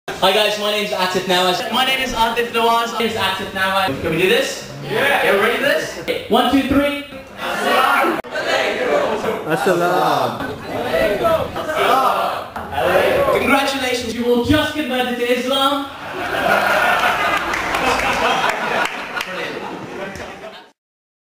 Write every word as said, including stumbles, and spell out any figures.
Hi guys, my name is Atif Nawaz. My name is Atif Nawaz. My name is Atif Nawaz. Can we do this? Yeah. Yeah, ready for this? Okay. One, two, three. Assalam. Assalam. Congratulations, you all just converted to Islam.